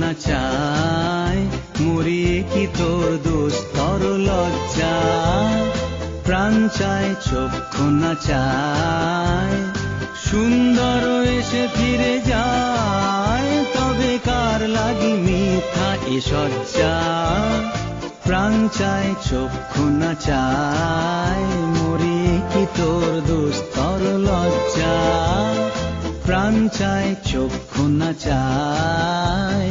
না চায়, মরি কি তোর দুস্তর লজ্জা। প্রাণ চায় চক্ষু না চায়, সুন্দর এসে ফিরে যায়, তবে কার লাগি মিথ্যা এ সজ্জা। প্রাণ চায় চক্ষু না চায়, মরি কি তোর দুস্তর লজ্জা। প্রাণ চায় চক্ষু না চায়।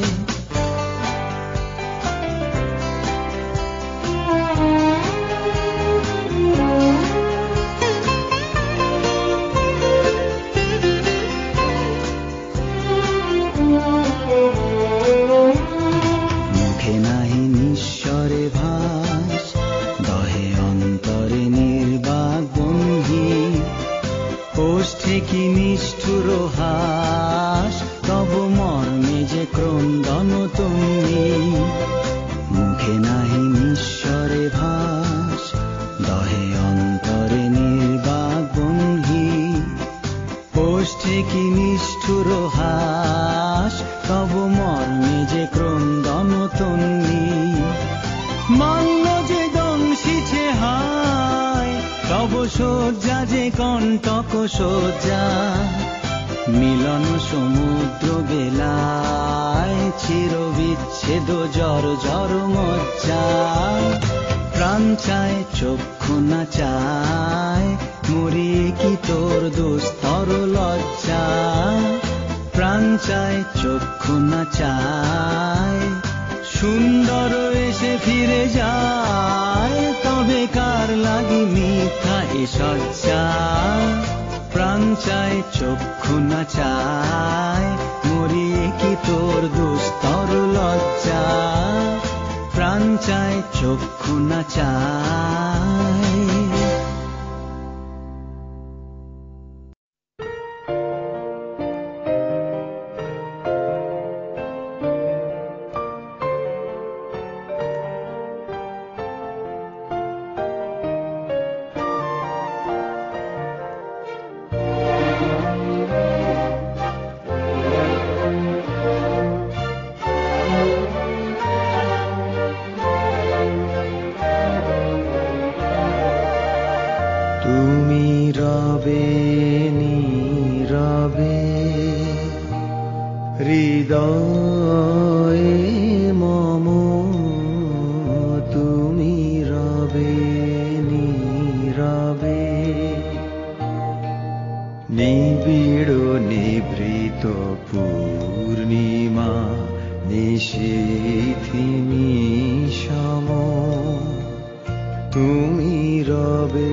মুখে নাহি নিঃস্বরে ভাস, দহে অন্তরে নির্বাক বন্ধি। ওষ্ঠে কি নিষ্ঠুর হাস, তব মর্মে যে ক্রন্দন তুমি। মুখে নাহি নিঃস্বরে ভাস, দহে অন্তরে নির্বাক বন্ধি। ওষ্ঠে কি নিষ্ঠুর হাস, তব মর্মে যে ক্রন্দন তুমি। মাল্য যে দংশিছে হায়, তব শয্যা যে কণ্টক শয্যা। মিলন সমুদ্র বেলায়, চির বিচ্ছেদ জর জর মজ্জা। প্রাণ চায় চক্ষু না চায়, মরি কি তোর দুস্তর লজ্জা। প্রাণ চায় চক্ষু না চায়, সুন্দর এসে ফিরে যায়, তবে কার লাগি মিথ্যা এ সজ্জা। প্রাণ চায় চক্ষু না চায়, মরি কি তোর দুস্তর লজ্জা। প্রাণ চায় চক্ষু না চায়। তুমি রবে নীরবে, হৃদয়ে মম। তুমি রবে নীরবে, নিবিড় নিভৃত পূর্ণিমা নিশীথিনী সম। তুমি রবে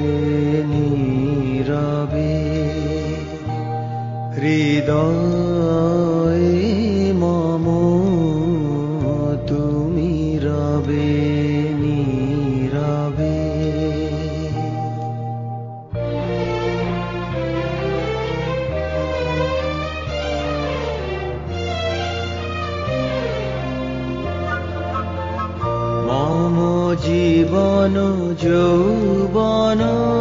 নীরবে, হৃদয়ে মম। তুমি রবে নীরবে। মম জীবন যৌবন,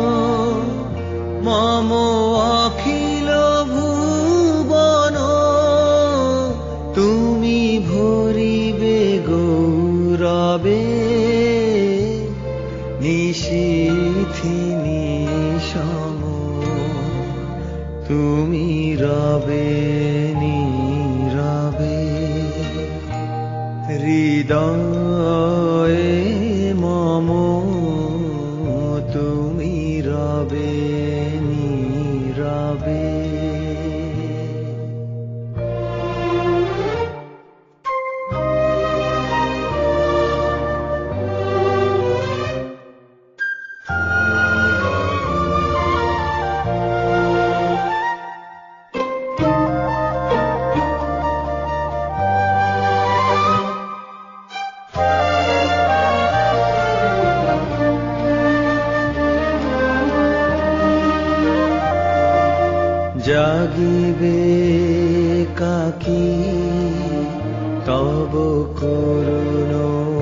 মম অখিল ভুবন। তুমি ভরিবে গৌরবে, নিশীথিনী সম। তুমি রবে নীরবে, হৃদয়ে মম। তুমি রবে নীরবে। জাগিবে কাকি তব করুণ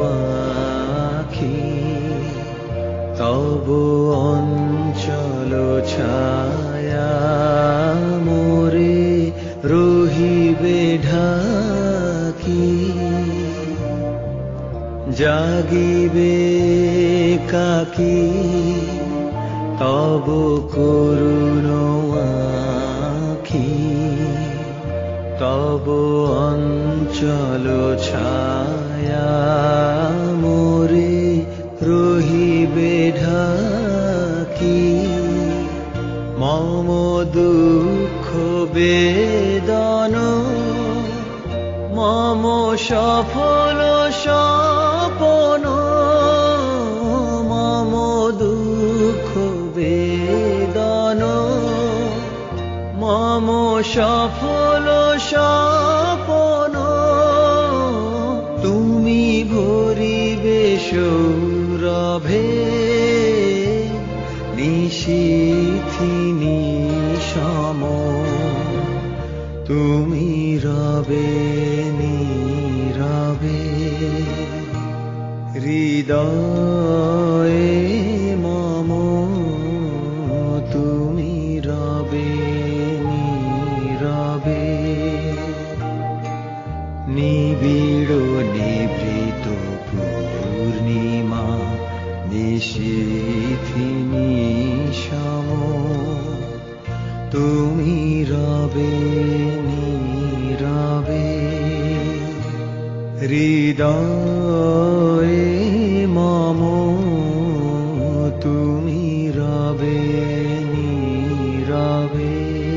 আখি, তব অঞ্চল ছায়া মোরে রহিবে ঢাকি। জাগিবে কাকি তব করুণ আখি তব অঞ্চল ছায়া মোরে রহিবে ঢাকি মম দুঃখ বেদন মম সফল স্বপন মম দুঃখ বেদন মম সফল স্বপন তুমি ভরিবে সৌরভে নিশীথি নিশম তুমি রবে নীরবে হৃদয়ে মম তুমি রবে নীরবে নিবিড় নিভৃত পূর্ণিমা নিশীথি নিশম তুমি রবে নীরবে হৃদয়ে মম তুমি রবে নীরবে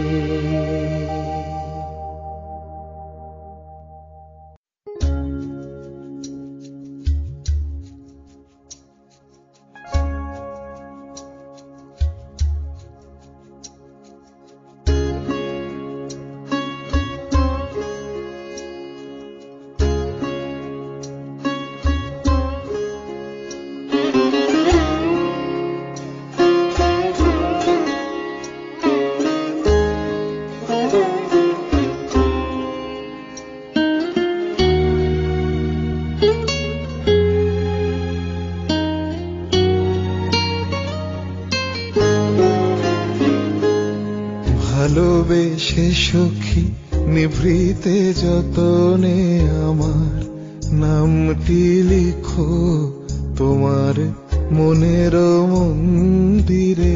ভালোবেসে সখী নিভৃতে যতনে আমার নামটি লিখো তোমার মনের মন্দিরে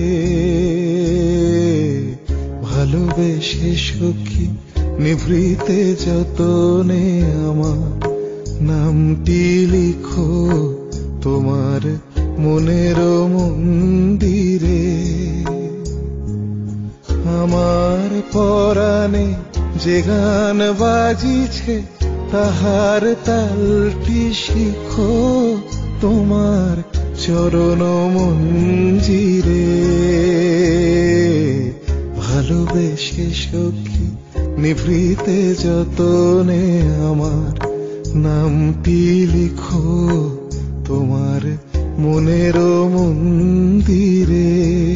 ভালোবেসে সখী নিভৃতে যতনে আমার নামটি লিখো তোমার মনের মন্দিরে আমার পরাণে যে গান বাজিছে তাহার তালটি শিখো তোমার চরণ মঞ্জিরে ভালোবেসে সখী নিভৃতে যতনে আমার নামটি লিখো তোমার মনের মন্দিরে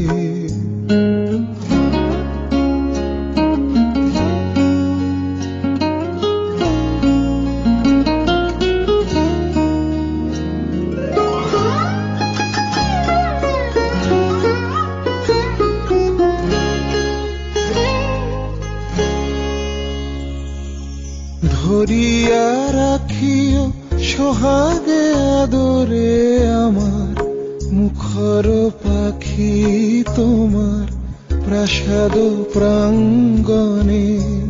ধরিয়া রাখিও সোহাগে আদরে আমার মুখর পাখি তোমার প্রাসাদ প্রাঙ্গণে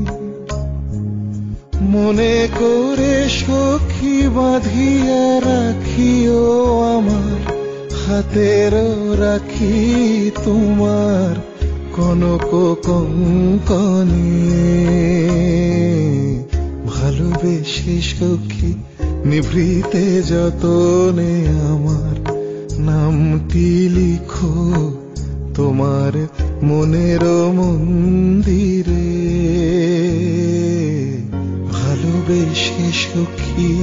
মনে করে সখী বাঁধিয়া রাখিও আমার হাতের রাখি তোমার কনক কঙ্কণে ভালোবেসে সখী নিভৃতে যতনে আমার নামটি লিখো তোমার মনের মন্দিরে ভালোবেসে সখী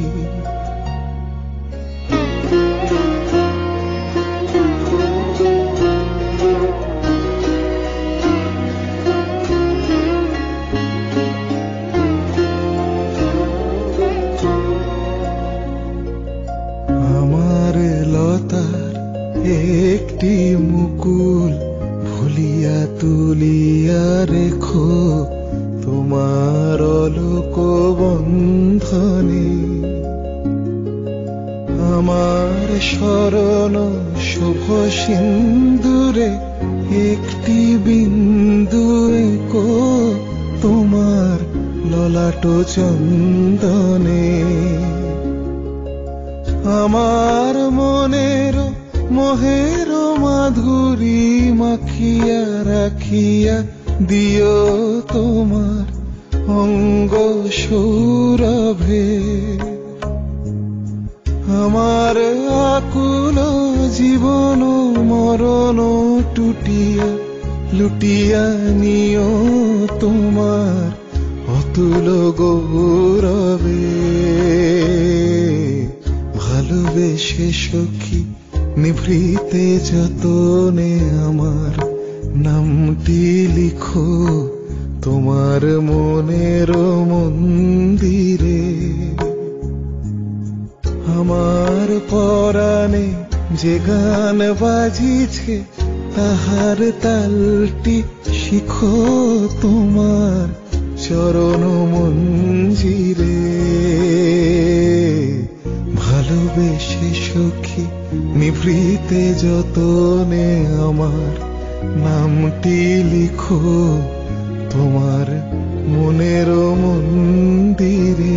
একটি মুকুল ভুলিয়া তুলিয়া রেখো তোমার অলোক বন্ধনে আমার শরণ শুভ সিন্দুরে একটি বিন্দু একো তোমার ললাট চন্দনে আমার মনের মোহের মাধুরী মাখিয়া রাখিয়া দিও তোমার অঙ্গ সৌরভে আমার আকুল জীবন মরণ টুটিয়া লুটিয়া নিও তোমার অতুল গৌরবে ভালোবেসে সখী নিভৃতে যতনে আমার নামটি লিখো তোমার মনের মন্দিরে আমার পরাণে যে গান বাজিছে তাহার তালটি শিখো তোমার চরণ মঞ্জিরে ভালোবেসে সখী নিভৃতে যতনে আমার নামটি লিখো তোমার মনের মন্দিরে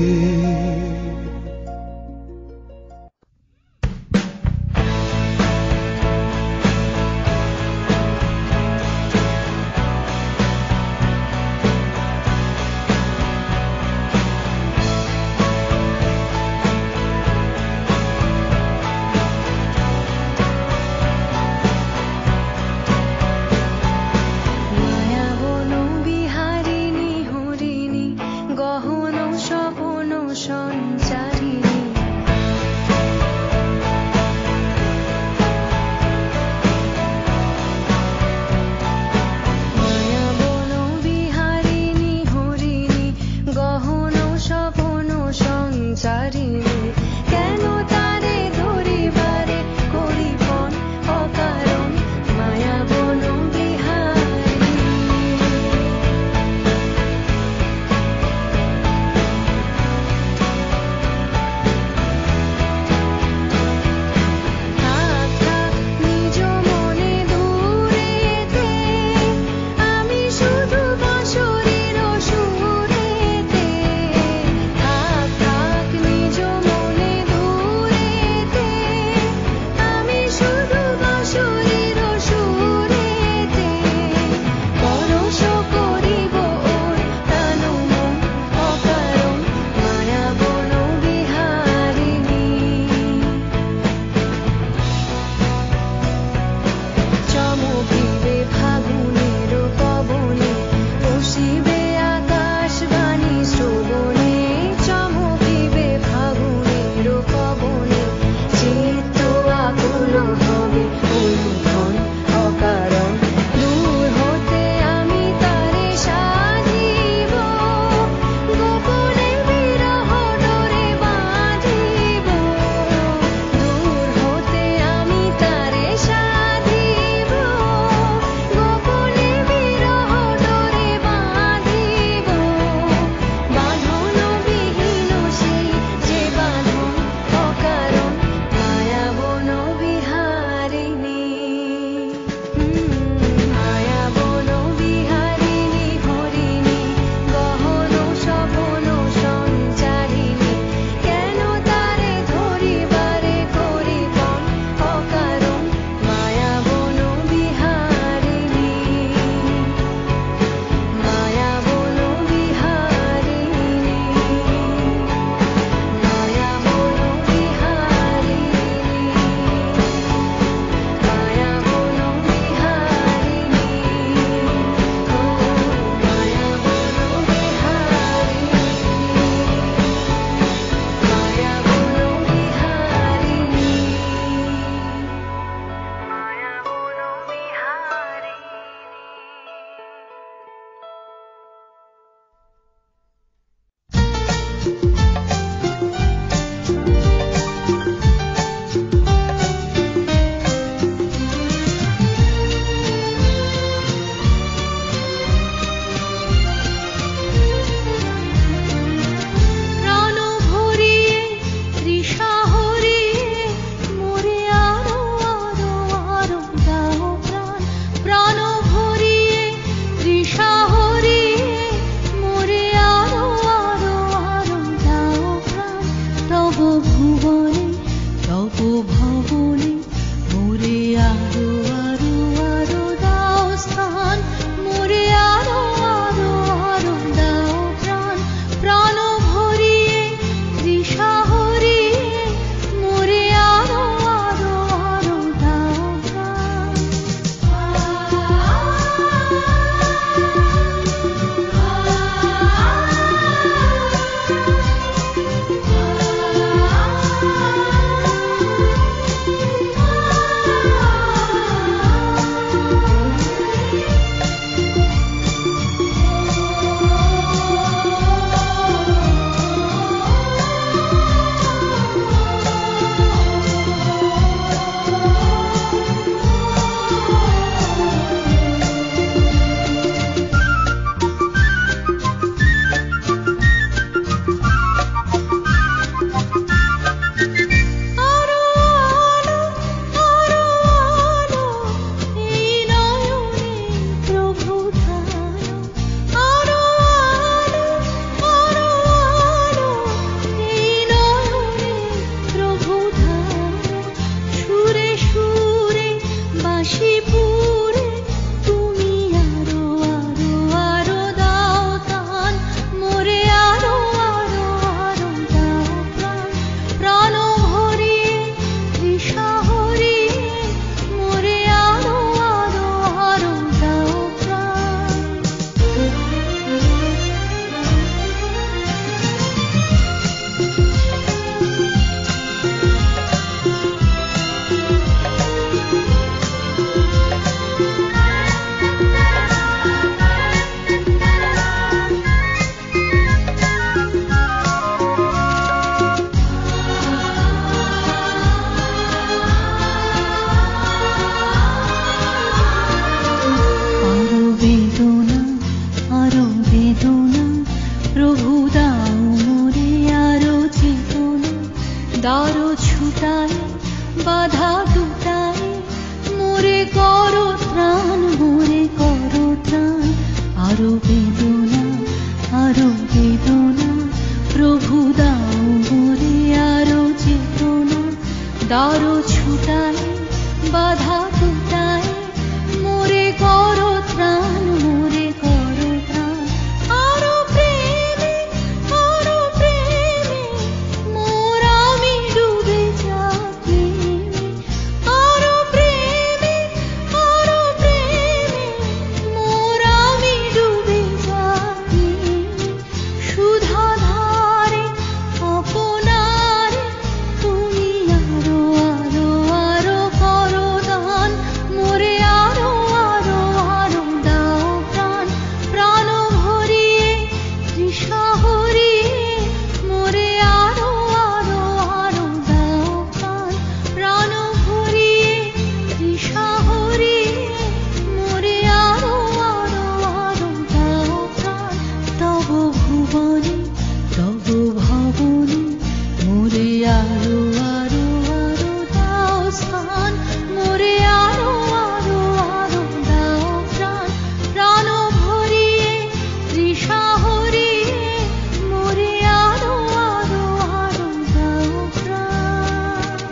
দূরে দারো ছুটাই বাধা দুটাই মোরে করো ত্রাণ মোরে করো ত্রাণ আরো বেদনা প্রভু দাও মোরে আরো চেতনা দারো ছুটাই বাধা দুটাই মোরে করো ত্রাণ মোরে করো ত্রাণ আরো প্রেমে মোর আমি ডুবে যাই আরো প্রেমে মোর আমি ডুবে যাই সুধা ধারে আপনারে তুমি আরো করো দান মোরে আরো দাও প্রাণ প্রাণ ভরিয়ে তৃষা হরিয়ে মোরে আরো দাও প্রাণ প্রাণ ভরিয়ে তৃষা হরিয়ে মোরে আরো দাও প্রাণ তব ভুবনে তব ভবনে মোরে আরো দাও স্থান মোরে আরো দাও প্রাণ প্রাণ ভরিয়ে তৃষা হরিয়ে মোরে আরো দাও প্রাণ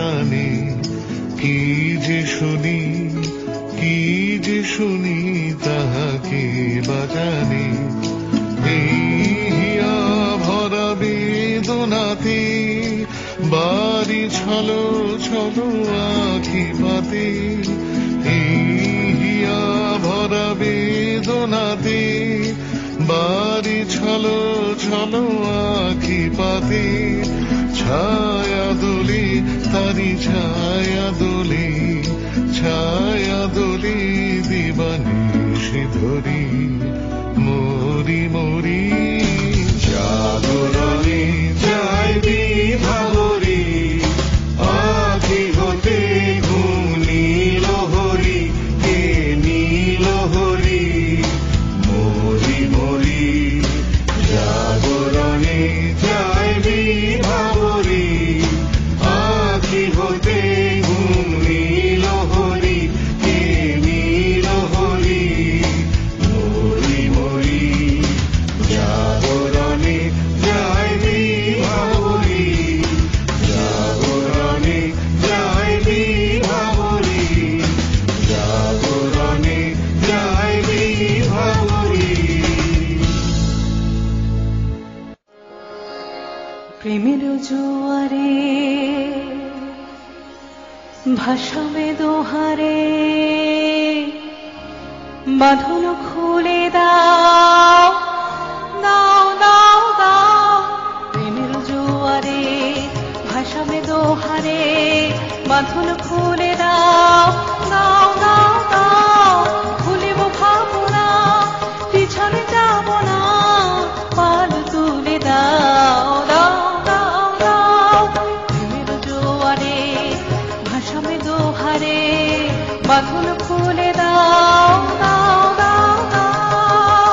জানি কি যে শুনি তাহাকে বাজানি এই হিয়া ভরা বেদনাতে বাড়ি ছলো ছলো আখি পাতে এই হিয়া ভরা বেদনাতে বাড়ি ছলো ছলো আখি পাতে ছায়া দোলে তারি ছায়া দোলে দিবানিশি ধরি মরি মরি জাগরণে যায় বিভাবরী আখি হতে ঘুম নীলহরি কে নীলহরি মরি মরি জাগরণে যায় বিভাবরী আখি হতে ঘুম নীলহরি কে নীলহরি মরি মরি জাগরণে যায় বিভাবরী জাগরণে যায় বিভাবরী জাগরণে যায় বিভাবরী। প্রেমের জোয়ারে ভাসাবে দোহারে বাঁধন খুলে দাও দাও দাও দাও। প্রেমের জোয়ারে ভাসাবে দোহারে বাঁধন খুলে দাও দাও দাও দাও। ভুলিব ভাবনা পিছনে যাব না পাল তুলে দাও দাও দাও দাও। প্রেমের জোয়ারে ভাসাবে দোহারে বাঁধন খুলে দাও দাও দাও দাও।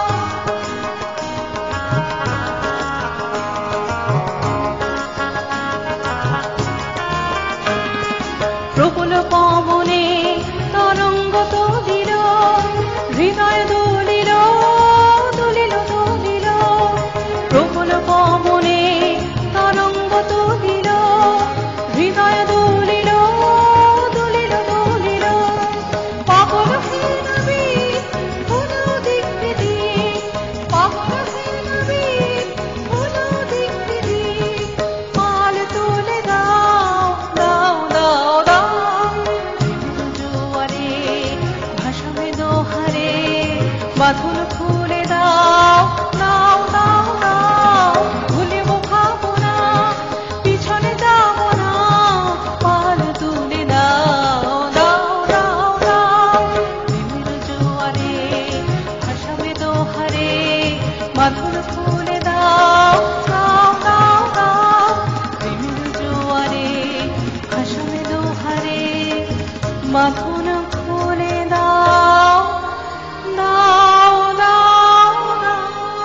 প্রবল পবনে তরঙ্গ তুলিল হৃদয় দুলিল দুলিল দুলিল। প্রবল পবনে তরঙ্গ তুলিল হৃদয় দুলিল দুলিল দুলিল। পাগলহীন বীর হলো দিক বিদিক পাগলহীন বীর হলো দিক বিদিক। পাল তুলে দাও দাও দাও দাও। জোয়ারে ভাসাবে দোহারে বাঁধন খুলে দাও দাও দাও দাও। ভুলিব ভাবনা পিছনে যাব না পাল তুলে দাও দাও দাও দাও। প্রেমের জোয়ারে ভাসাবে দোহারে বাঁধন খুলে দাও দাও দাও দাও। প্রেমের জোয়ারে ভাসাবে দোহারে বাঁধন খুলে দাও দাও দাও দাও।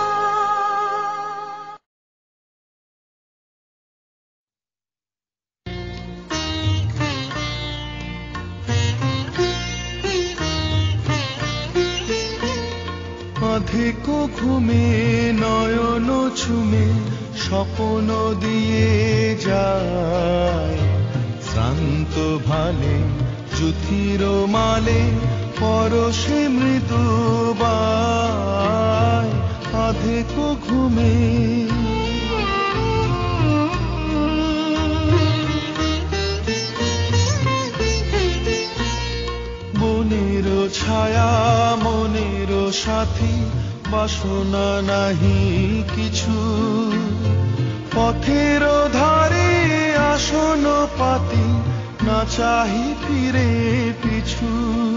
অধিক ঘুমে নয়ন ছুমে স্বপ্ন দিয়ে যায় শ্রান্ত ভালে যুথির মালে পরশে মৃদু বায়। অধিক ঘুমে বনের ছায়া মনের সাথী বাসনা নাহি কিছু। পথের ধারে আসন পাতি না চাহি ফিরে পিছু।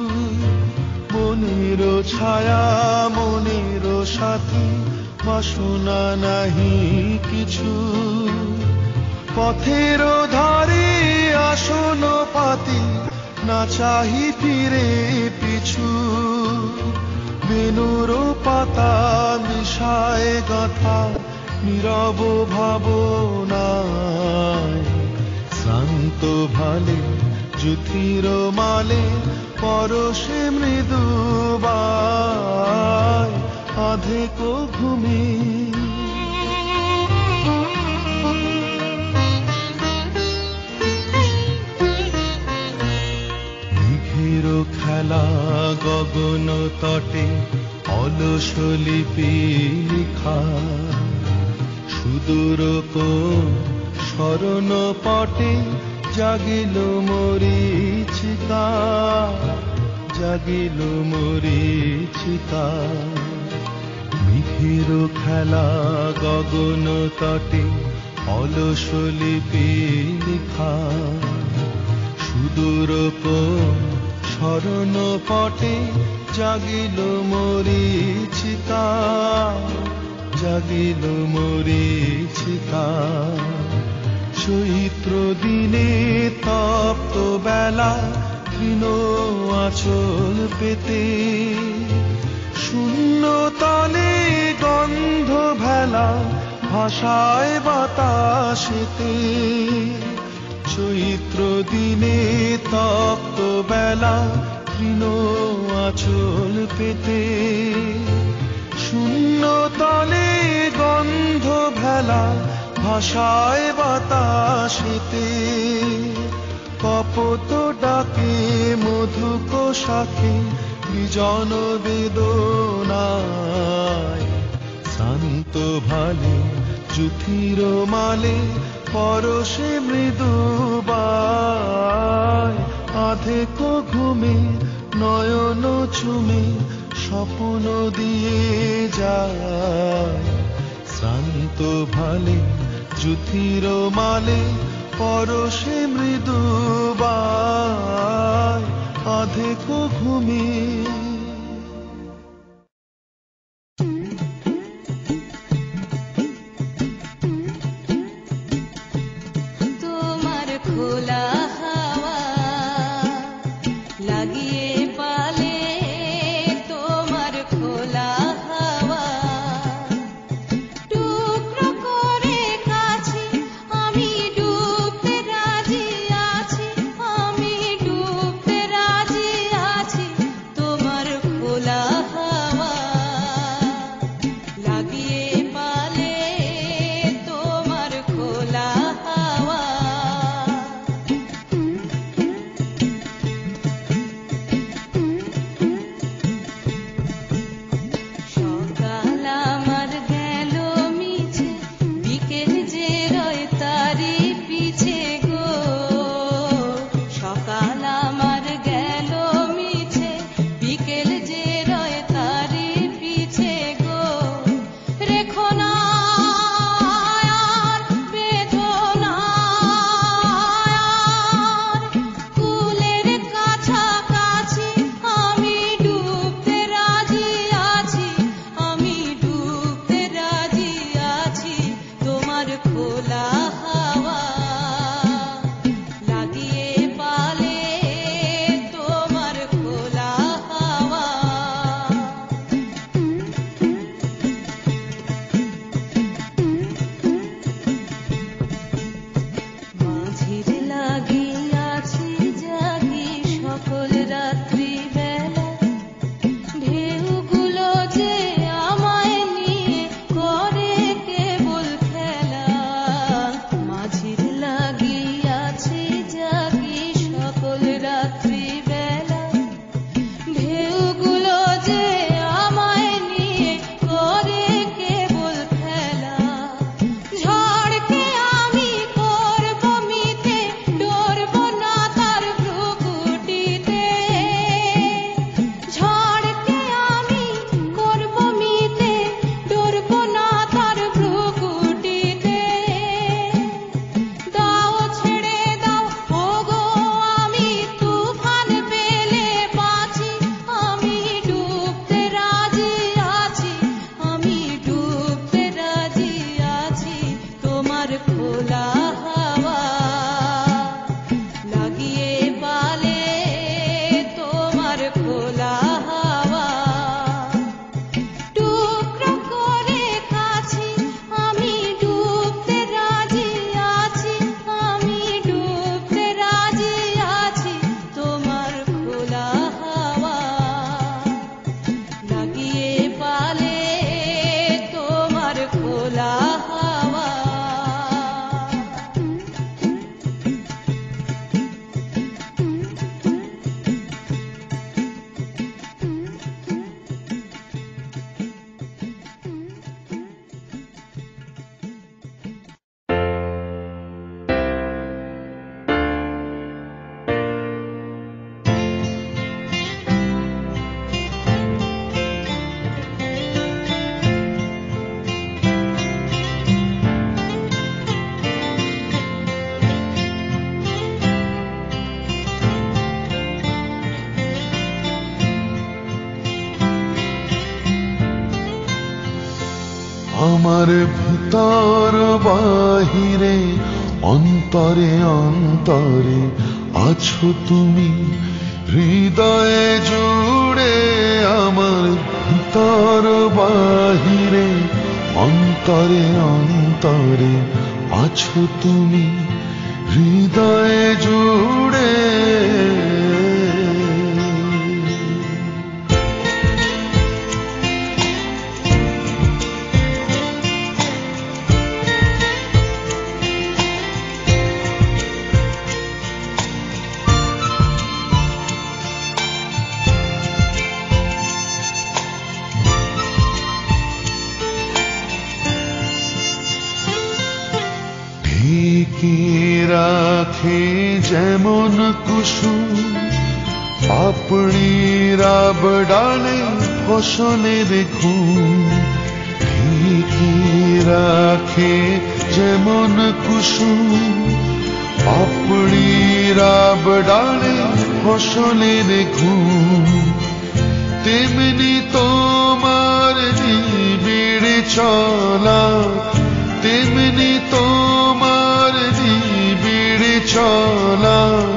বনের ছায়া মনের সাথী বাসনা নাহি কিছু। পথের ধারে আসন পাতি না চাহি ফিরে পিছু। বেনুর পাতা মিশায় গাথা নীরব ভাবনায় শ্রান্ত ভালে যুথির মালে পরশে মৃদু বায়। অধিক ঘুমে খেলা গগন তটে অলস লিপি লিখা সুদূর কোন স্মরণ পটে জাগিল মরীচিকা জাগিল মরীচিকা মেঘের খেলা গগন তটে অলস লিপি লিখা সুদূর কোন স্মরণ পটে জাগিল মরীচিকা জাগিল মরীচিকা চৈত্র দিনে তপ্ত বেলা তৃণ আঁচল পেতে শূন্য তলে গন্ধ ভেলা ভাষায় বাতাসেতে চৈত্র দিনে তপ্ত বেলা তৃণ আঁচল পেতে শূন্য তলে গন্ধ ভেলা ভাষায় বাতাসেতে কপত ডাকে মধুক শাখে বিজন বেদনায় শান্ত ভালে জুথির মালে পরশে মৃদুবায় আধেক ঘুমে নয়ন চুমে স্বপ্ন দিয়ে যায় শান্ত ভালে জুথির মালে পরশে মৃদুবায় আধেক ঘুমে তো আমার ভিতর বাহিরে অন্তরে অন্তরে আছো তুমি হৃদয়ে জুড়ে আমার ভিতর বাহিরে অন্তরে অন্তরে আছো তুমি হৃদয়ে জুড়ে রাখে যেমন কুসুম পাপড়িরা ডালে ফসলের ঘুম ঢেকে রাখে যেমন কুসুম পাপড়িরা ডালে ফসলের ঘুম তেমনি তোমার নিবিড় চলা তেমনি তোমার নিবিড় চলা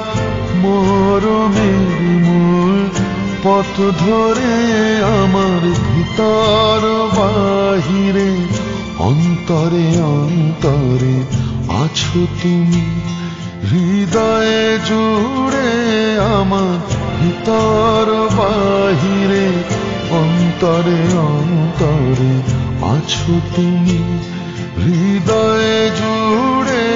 মরমের মূল পথ ধরে আমার ভিতর বাহিরে অন্তরে অন্তরে আছো তুমি হৃদয়ে জুড়ে আমার ভিতর বাহিরে অন্তরে অন্তরে আছো তুমি হৃদয়ে জুড়ে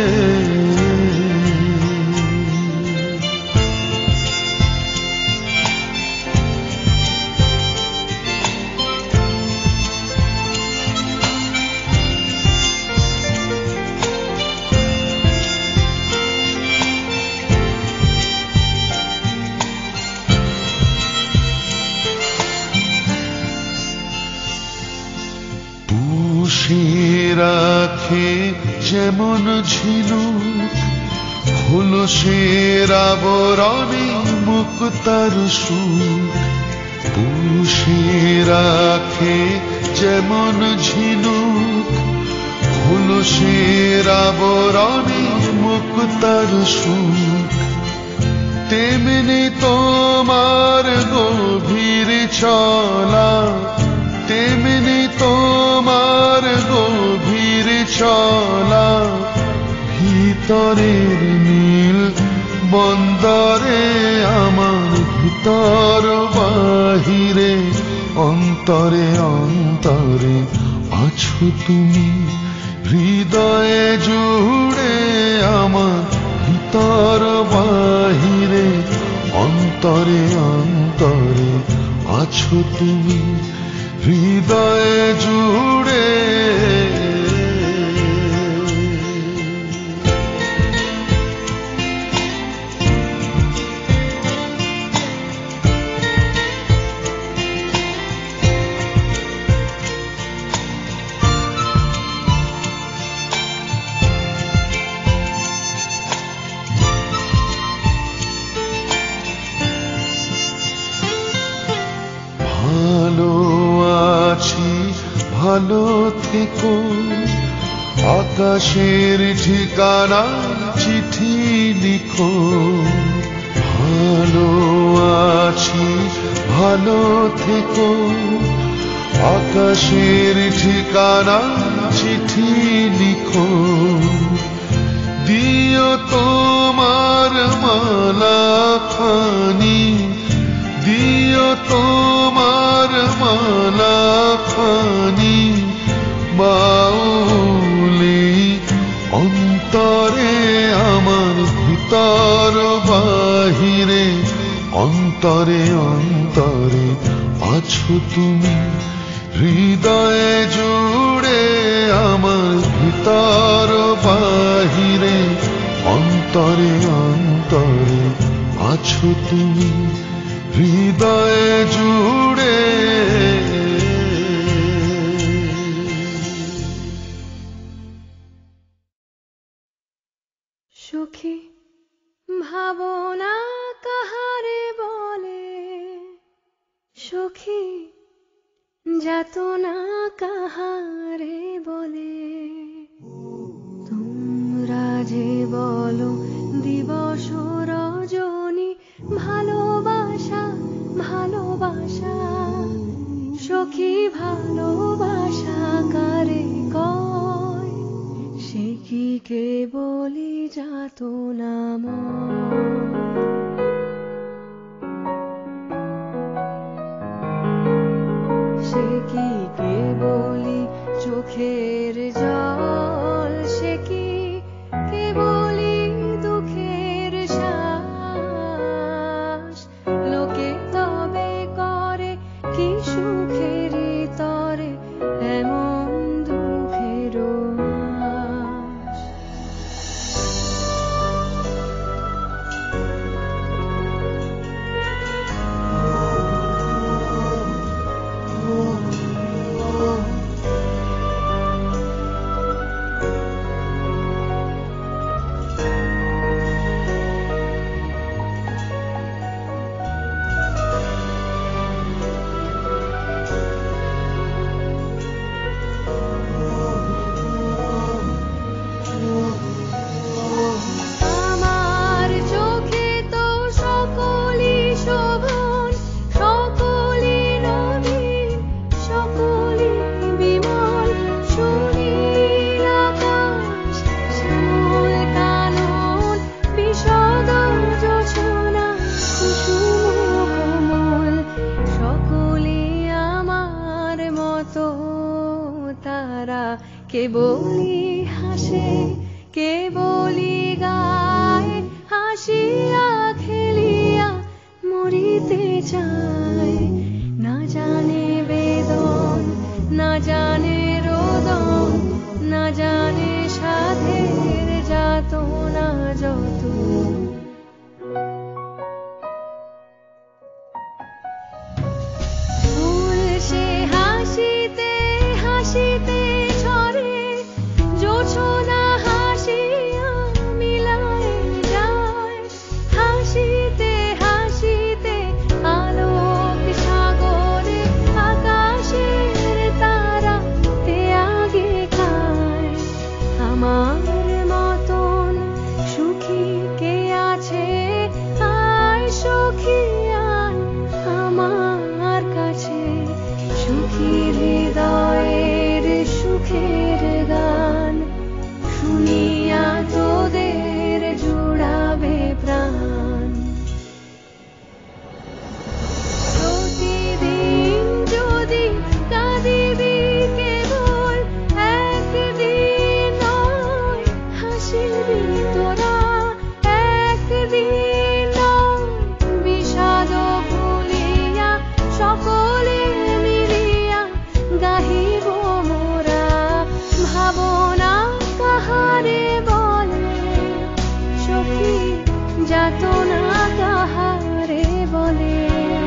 রাখে যেমন ঝিনুক খোলসের আবরণে মুক্তার সুখ পুষে রাখে যেমন ঝিনুক খোলসের আবরণে মুক্তার সুখ তেমনি তোমার গভীর চলা তেমনি তোমার গভীর চলা ভিতরের নীল বন্দরে আমার ভিতর বাহিরে অন্তরে অন্তরে আছো তুমি হৃদয়ে জুড়ে আমার ভিতর বাহিরে অন্তরে অন্তরে আছো তুমি হৃদয়ে জুড়ে ভালো থেকো আকাশের ঠিকানা চিঠি লিখো ভালো আছি ভালো থেকো আকাশের ঠিকানা চিঠি লিখো দিও তোমার মালা খানি দিও তোমার মালা খানি বাউলি অন্তরে আমার ভিতর বাহিরে অন্তরে অন্তরে আছো তুমি হৃদয়ে জুড়ে আমার ভিতর বাহিরে অন্তরে অন্তরে আছো তুমি হৃদয়ে জুড়ে সখী ভাবনা কাহারে বলে সখী যাতনা কাহারে বলে তোমরা যে বলো দিবস রজনী ভালোবাসা ভালোবাসা সখী ভালোবাসা কারে কয় সে কি কেবলি যাতনাময় সে কি কেবলি চোখের জল সে কি কেবলি দুঃখের শ্বাস লোকে তবে করে কি সুখের তরে এমন দুঃখের আশ আমার চোখে তো সকলই শোভন সকলই নবীন সকলই বিমল সুনীল আকাশ শ্যামল কানন বিশদ যোছনা কুসুম কোমল সকলই আমার মতো তারা কেবলি হাসে কেবলি গায় হাসিয়া খেলিয়া মরিতে চায় না জানে বেদন না জানে রোদন না জানে সাধের যাতনা যত ফুল সে হাসিতে হাসিতে ঝরে জোছনা হাসিয়া মিলায় যায় হাসিতে হাসিতে আলোক সাগরে আকাশের তারা তে আগে খায় আমার মতন সুখী কে আছে আয় সখী আয় আমার কাছে সুখী হৃদয়ের সুখের গান শুনিয়া তোদের জুড়াবে প্রাণ প্রতিদিন যদি কাঁদিবি কেবল একদিন নয় হাসিবি তোরা একদিন নয় বিষাদ ভুলিয়া সকলে মিলিয়া গাহিব মোরা ভাবনা কাহারে বলে সখী যাতনা কাহারে বলে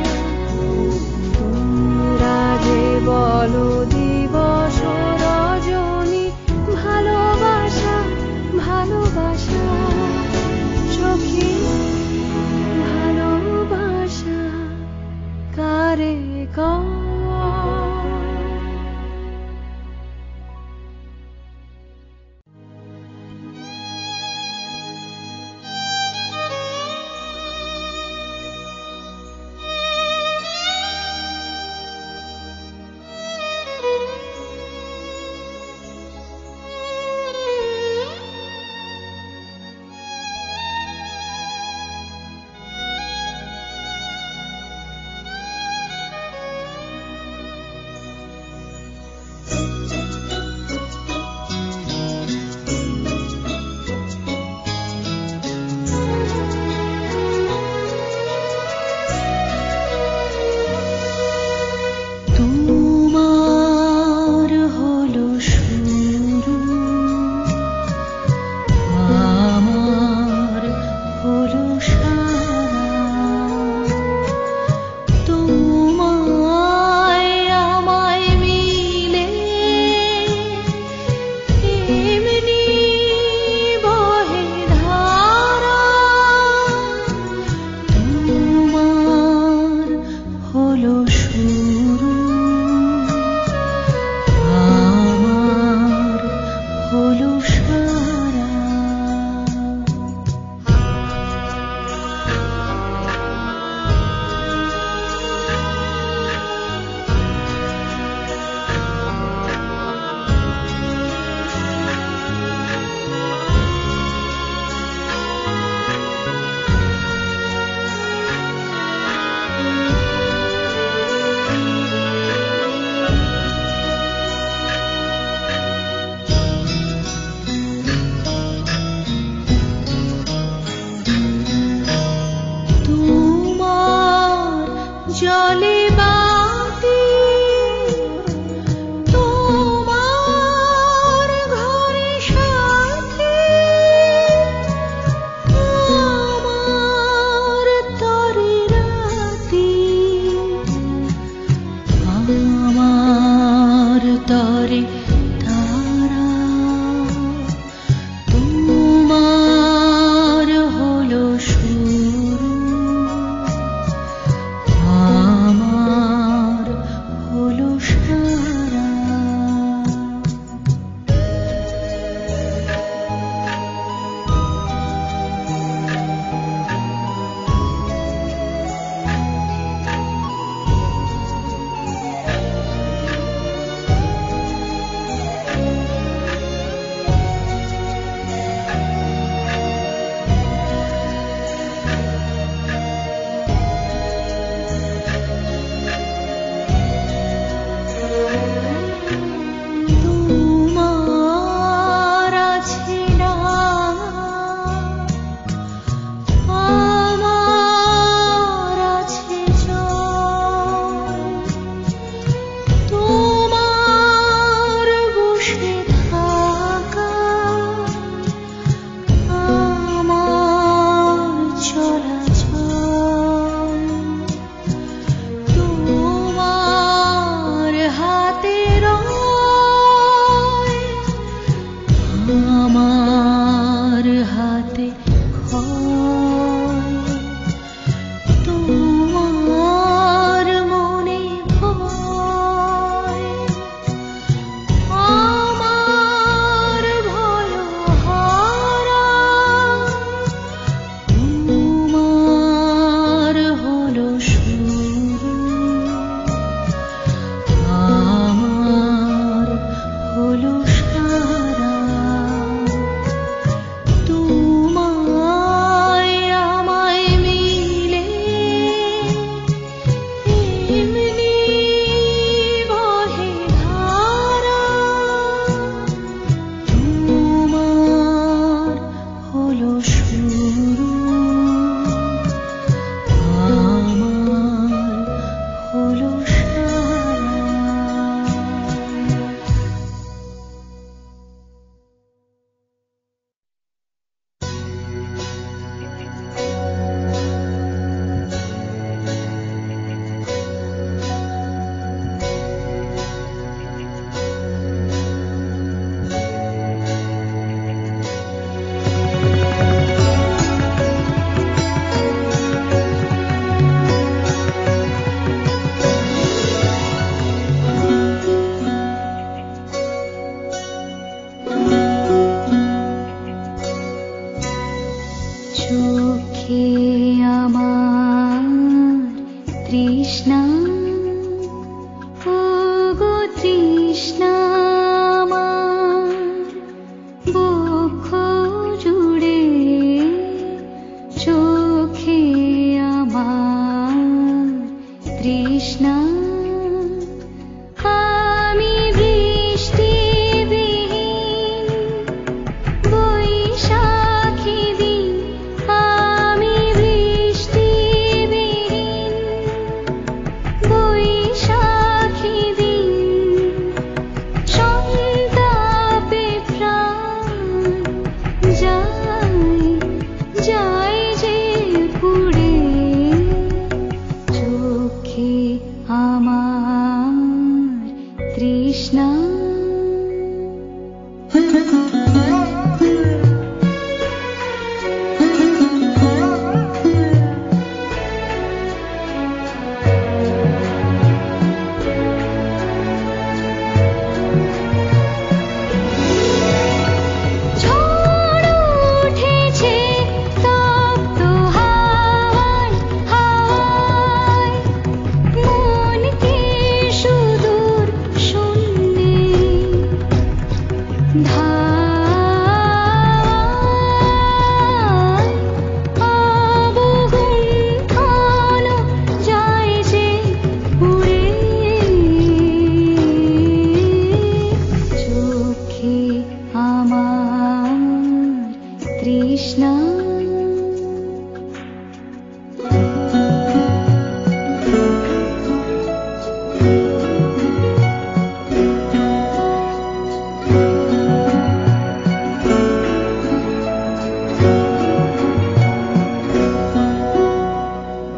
তোমরা যে বলো দিবস রজনী ভালোবাসা ভালোবাসা সখী ভালোবাসা কারে কয়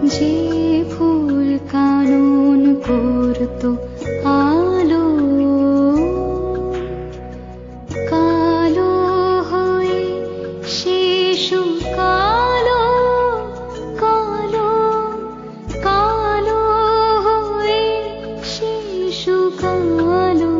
যে ফুল কানন করত আলো, কালো হয়ে শিশু কালো, কালো কালো হয়ে শিশু কালো।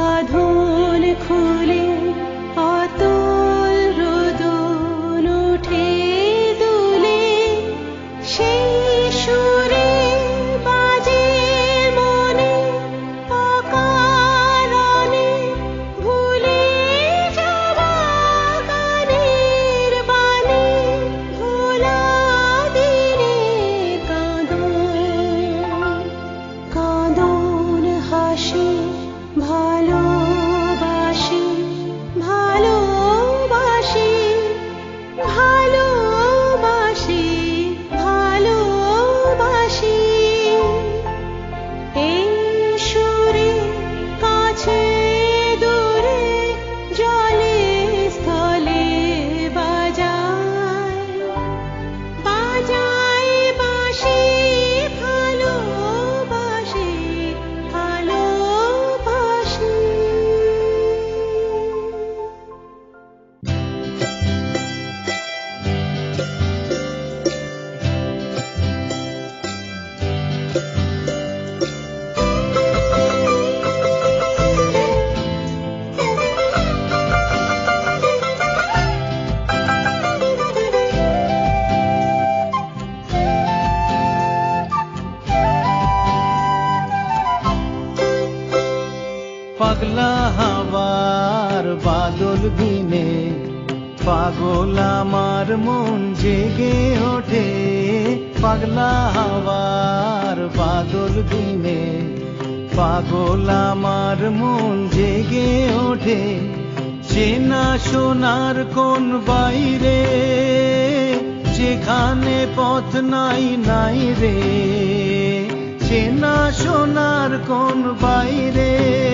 বাঁধন খুলে অতল রোদন উঠে দুলে সেই সুরে বাজে মনে অকারণে ভুলে যাওয়া গানের বাণী ভোলা দিনের কাঁদন হাসি ভালোবাসি ভালোবাসি ভালোবাসি ভালোবাসি এই সুরে কাছে দূরে জলে স্থলে বাজায় বাজায় বাঁশি ভালোবাসি ভালোবাসি। পাগলা হাওয়ার বাদল দিনে পাগল আমার মন জেগে ওঠে। পাগলা হাওয়ার বাদল দিনে পাগল আমার মন জেগে ওঠে। চেনা সোনার কোন বাইরে যেখানে পথ নাই নাই রে। চেনা সোনার কোন বাইরে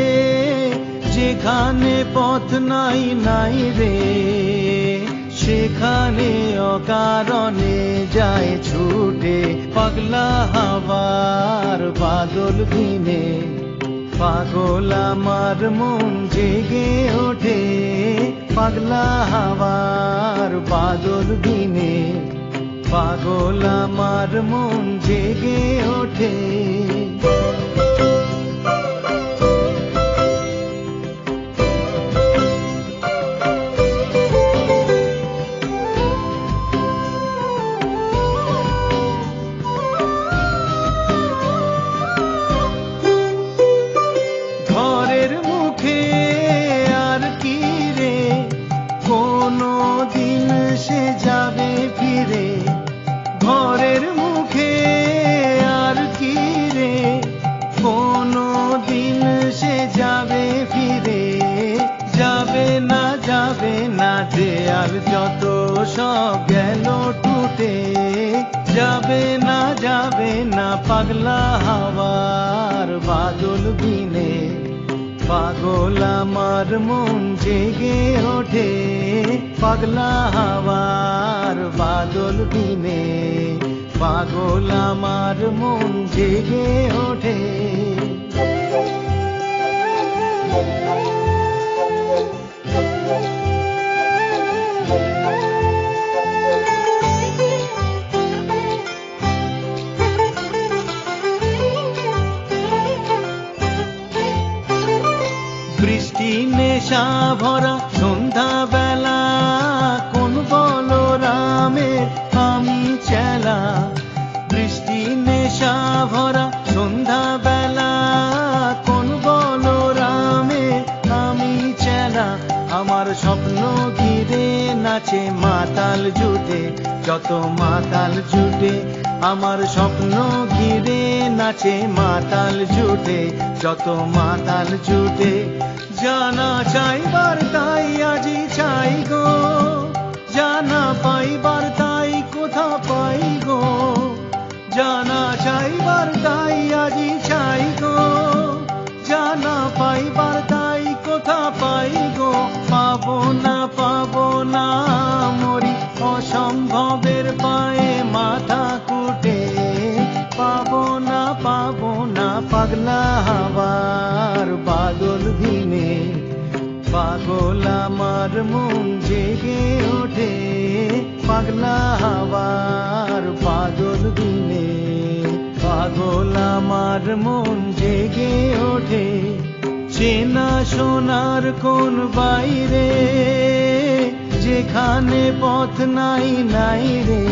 যেখানে পথ নাই নাই রে। সেখানে অকারণে যায় ছুটে। পাগলা হাওয়ার বাদল দিনে পাগল আমার মন জেগে ওঠে। পাগলা হাওয়ার বাদল দিনে পাগল আমার মন জেগে ওঠে। ঘরের মুখে আর কি রে কোনো দিন সে যাবে ফিরে। ঘরের মুখে আর কি রে কোনো দিন সে যাবে ফিরে। যাবে না দেয়াল যত সব গেল টুটে। যাবে না পাগলা হাওয়ার বাদল দিনে পাগল আমার মন জেগে ওঠে। পাগলা হাওয়ার বাদল দিনে পাগল আমার মন জেগে ওঠে। বৃষ্টি নেশা ভরা সন্ধ্যা বেলা কোন বলরামের আমি চেলা। বৃষ্টি নেশা ভরা সন্ধ্যা বেলা কোন বলরামের আমি চেলা। আমার স্বপ্ন ঘিরে নাচে মাতাল জুটে যত মাতাল জুটে। আমার স্বপ্ন ঘিরে নাচে মাতাল জুটে যত মাতাল জুটে। জানা চাইবার তাই আজি চাই গো, জানা পাইবার তাই কোথা পাই গো। জানা চাইবার তাই আজি চাই গো, জানা পাইবার তাই কোথা পাই গো। পাবো না মরি অসম্ভবের পায়ে মাথা কুটে। পাবো না পাগলা হাওয়ার বাদল দিনে পাগল আমার মন জেগে ওঠে। পাগলা হাওয়ার বাদল দিনে পাগল আমার মন জেগে ওঠে। চেনা সোনার কোন বাইরে, যেখানে পথ নাই নাই রে,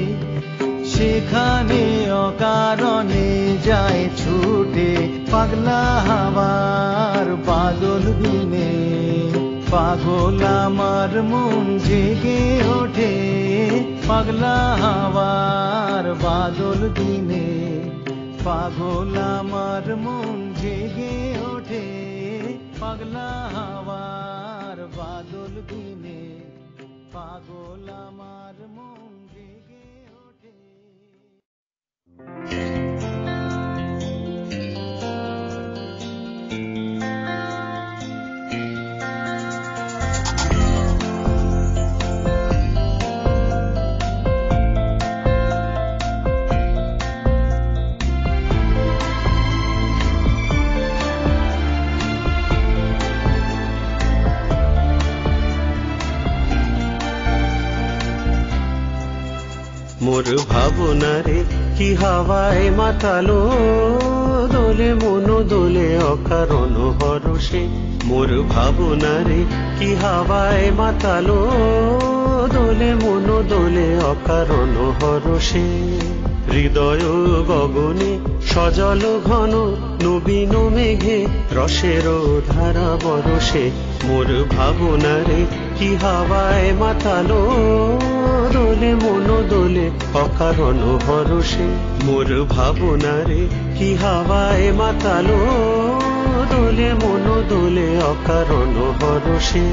সেখানে অকারণে যায় ছুটে পাগলা হাওয়ার বাদল দিনে। পাগল আমার মন জেগে ওঠে পাগলা হাওয়ার বাদল দিনে। পাগল আমার মন জেগে ওঠে পাগলা হাওয়ার বাদল দিনে। পাগল আমার মন জেগে ওঠে। মোর ভাবনারে কি হাওয়ায় মাতালো, দোলে মন দোলে অকারণ হরষে। মোর ভাবনারে কি হাওয়ায় মাতালো, দোলে মন দোলে অকারণ হরষে। হৃদয় গগনে সজল ঘন নবীন মেঘে রসের ধারা বরষে। মোর ভাবনারে কি হাওয়ায় মাতালো, দোলে মন দোলে অকারণ হরষে। মোর ভাবনারে কি হাওয়ায় মাতালো, দোলে মন দোলে অকারণ হরষে।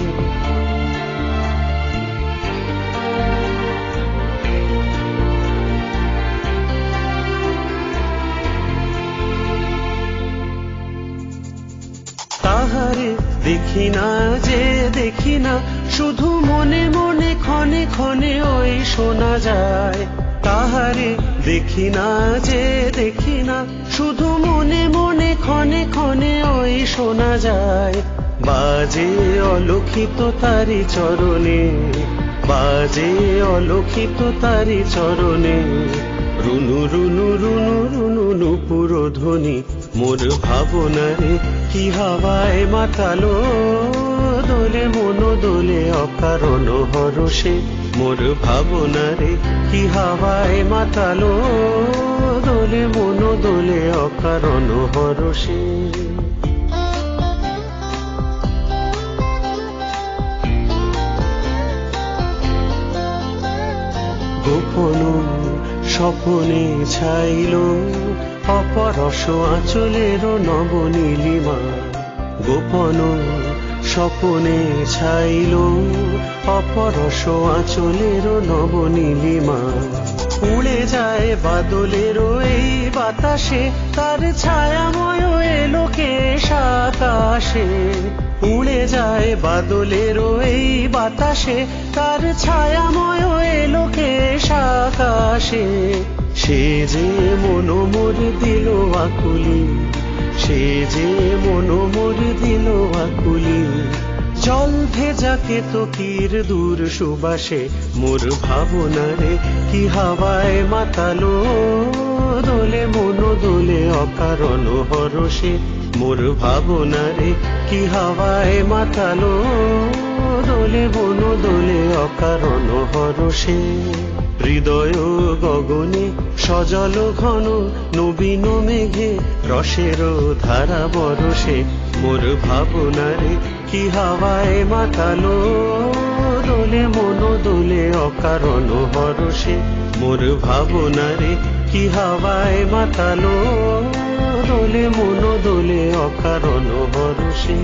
তাহারে দেখি না যে দেখি না, শুধু মনে মনে ক্ষণে ক্ষণে ওই শোনা যায়। তাহারে দেখি না যে দেখি না, শুধু মনে মনে ক্ষণে ক্ষণে ওই শোনা যায়। বাজে অলক্ষিত তারি চরণে, বাজে অলক্ষিত তারি চরণে। রুনু রুনু রুনু রুনু নুপুর ধ্বনি। মোর ভাবনারে কি হাওয়ায় মাতালো, দোলে মন দোলে অকারণ হরষে। মোর ভাবনারে কি হাওয়ায় মাতালো, দোলে মন দোলে অকারণ হরষে। গোপন স্বপনে ছাইল অপরস আঁচলের নবনীলিমা। গোপন স্বপনে ছাইল অপরস আঁচলের নবনীলিমা। উড়ে যায় বাদলের এই বাতাসে, তার ছায়াময় এলোকে আকাশে। উড়ে যায় বাদলের এই বাতাসে, তার ছায়াময় এলোকে আকাশে। সে যে মন মোর দিল আকুলি, সে যে মন মোর দিল আকুলি। জল ভেজা কেতকীর দূর সুবাসে। মোর ভাবনারে কি হাওয়ায় মাতালো, দোলে মন দোলে অকারণ হরষে। মোর ভাবনারে কি হাওয়ায় মাতালো, দোলে মন দোলে অকারণ হরষে। হৃদয় গগনে সজল ঘন নবীন মেঘে রসের ধারা বরষে। মোর ভাবনারে কি হাওয়ায় মাতালো, দোলে মন দোলে অকারণ হরষে। মোর ভাবনারে কি হাওয়ায় মাতালো, দোলে মন দোলে অকারণ হরষে।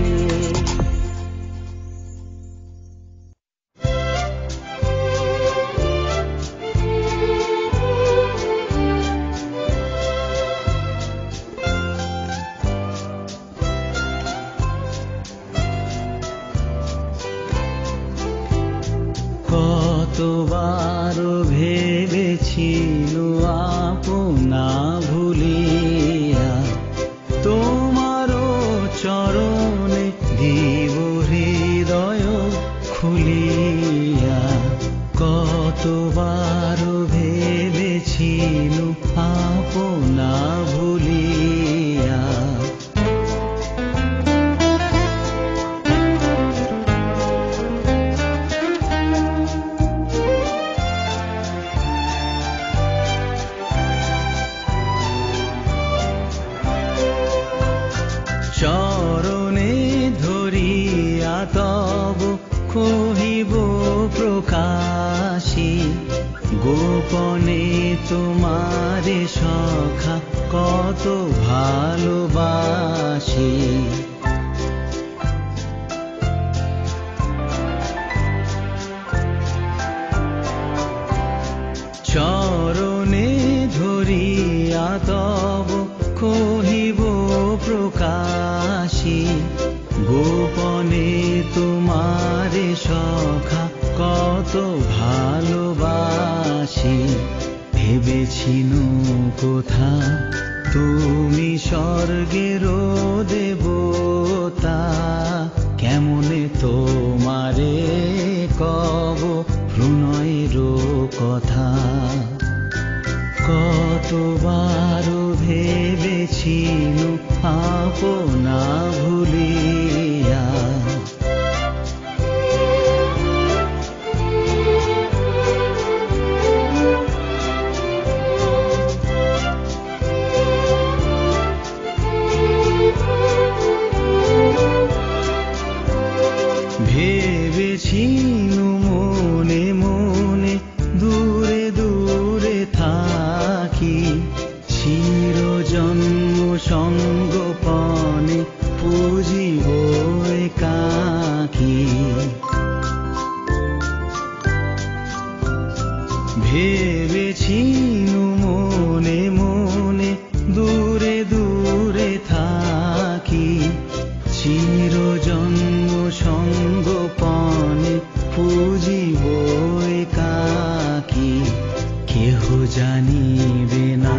কতবার ভেবেছিল আপনা ভুলিয়া, তোমারও চরণে দিব হৃদয় খুলিয়া। কতবার ভেবেছিল আপনা ভুলিয়া, কহিব প্রকাশী, গোপনে তোমারে সখা কত ভালোবাসি। চরণে ধরিয়া তব কহিব প্রকাশী, গোপনে তোমারে সখা কত ভালোবাসি। ভেবেছিনু কোথা তুমি স্বর্গের দেবতা, কেমনে তোমারে কব প্রণয়ের কথা। কতবার ভেবেছিনু আপনা ভুলিয়া, ভেবেছিনু মনে মনে দূরে দূরে থাকি, চিরজন্ম সঙ্গোপনে পুজিব একাকী। ভেবেছিনু মনে মনে দূরে দূরে থাকি, চিরজন্ম সঙ্গোপনে পুজিব একাকী। কেহ জানিবে না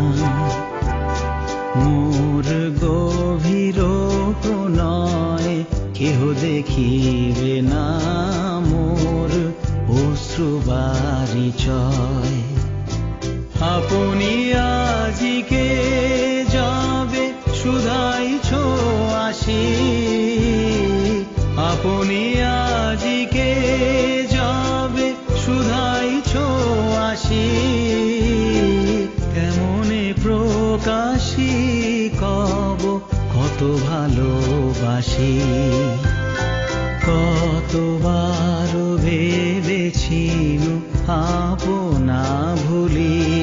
মোর গভীর প্রণয়, কেহ দেখিবে না মোর অশ্রুবারিচয়। আপনি আজিকে যাবে শুধাইছ আসি, আপনি আজিকে যাবে শুধাইছ আসি। কেমনে প্রকাশী কব কত ভালোবাসি। কতবার ভেবেছিনু আপনা ভুলি